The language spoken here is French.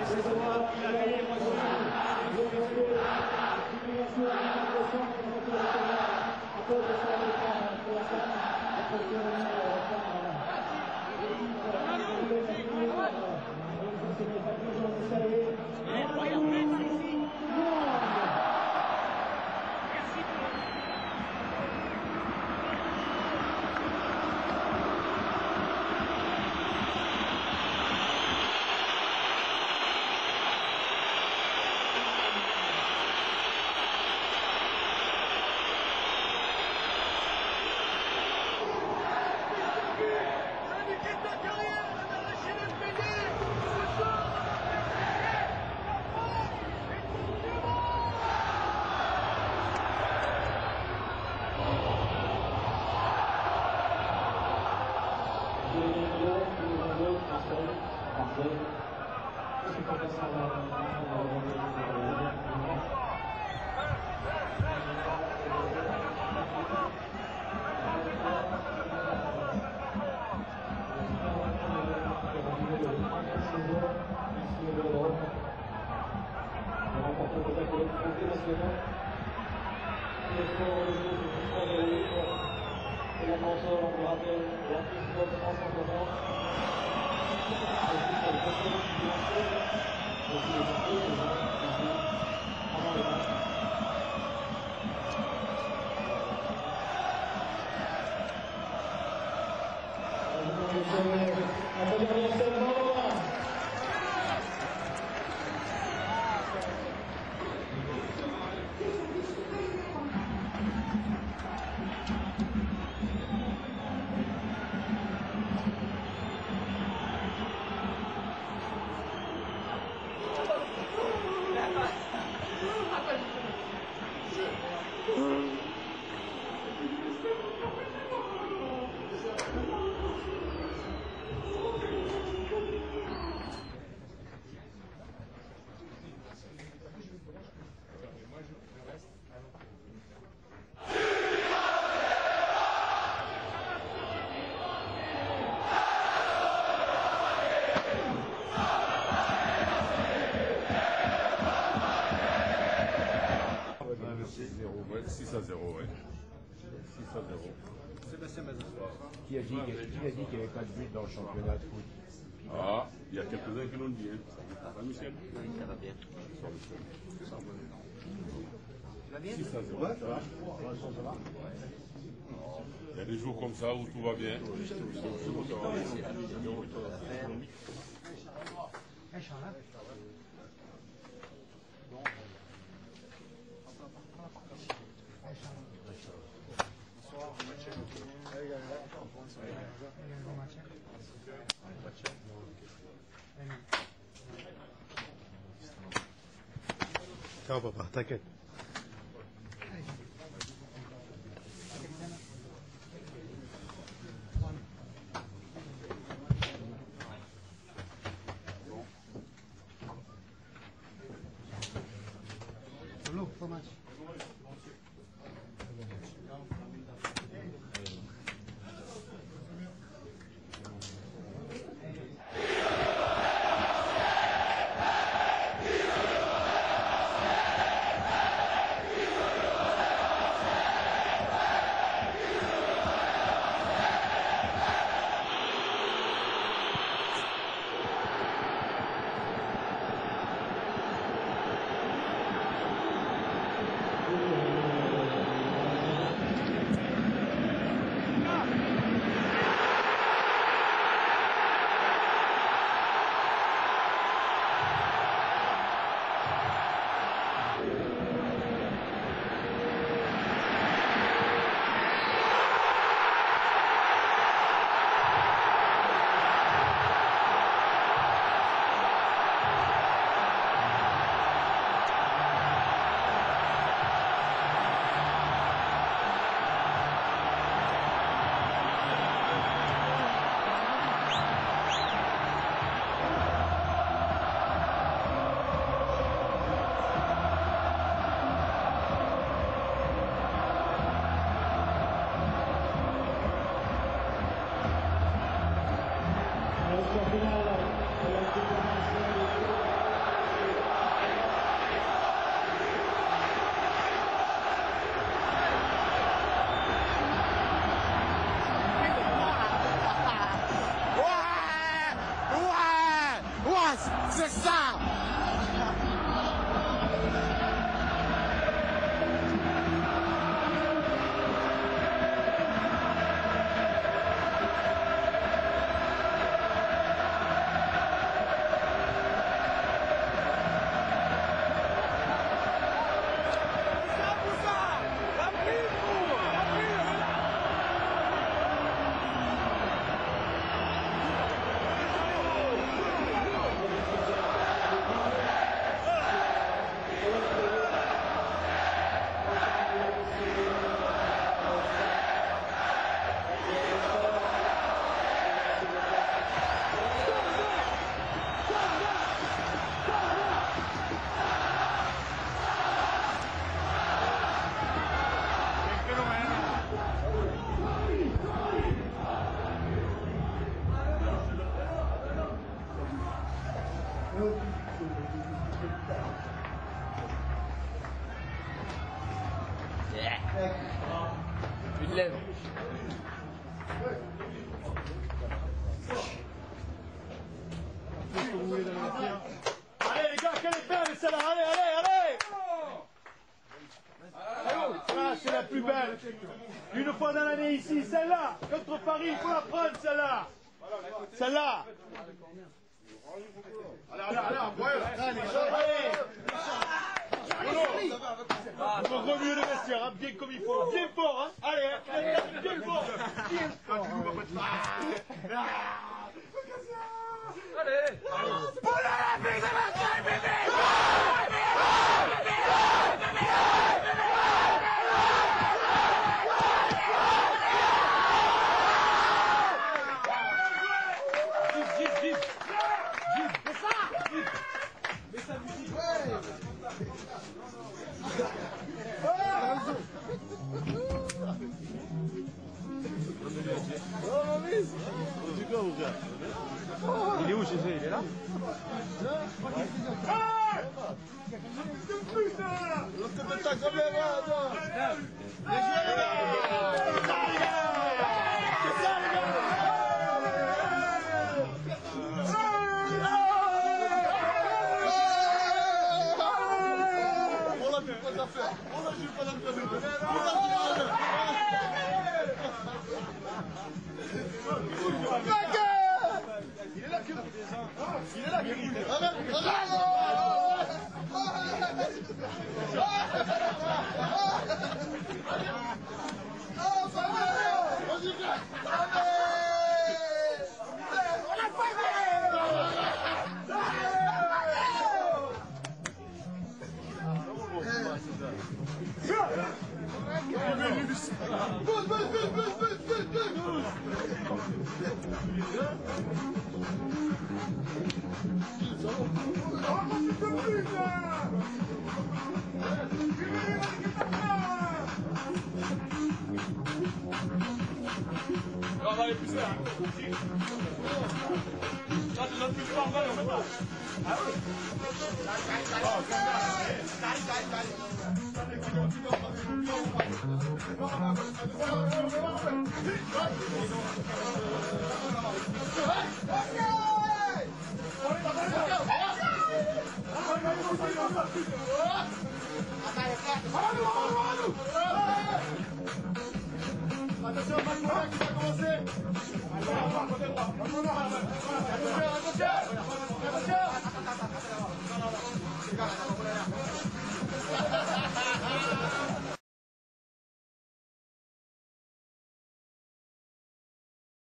Qui a dit qu'il n'y avait pas de but dans le championnat de foot? Ah, il y a quelques-uns qui l'ont dit. Hein. Michel? Oui, ça va bien. Ça va bien? 6 à 0. Ça va? Il y a des jours comme ça où tout va bien. Ciao papa, t'inquiète. C'est ça. Une lèvre. Allez les gars, quelle est belle celle-là. Allez, allez, allez. Ça c'est la plus belle. Une fois dans l'année ici, celle-là. Contre Paris, il faut la prendre celle-là. Celle-là. Allez. Il faut remuer le vestiaire, hein, bien comme il faut. Bien fort, hein. Allez, bien fort. Bien fort. Il est où, Jésus? Il est là? Attention, Mac qui va commencer.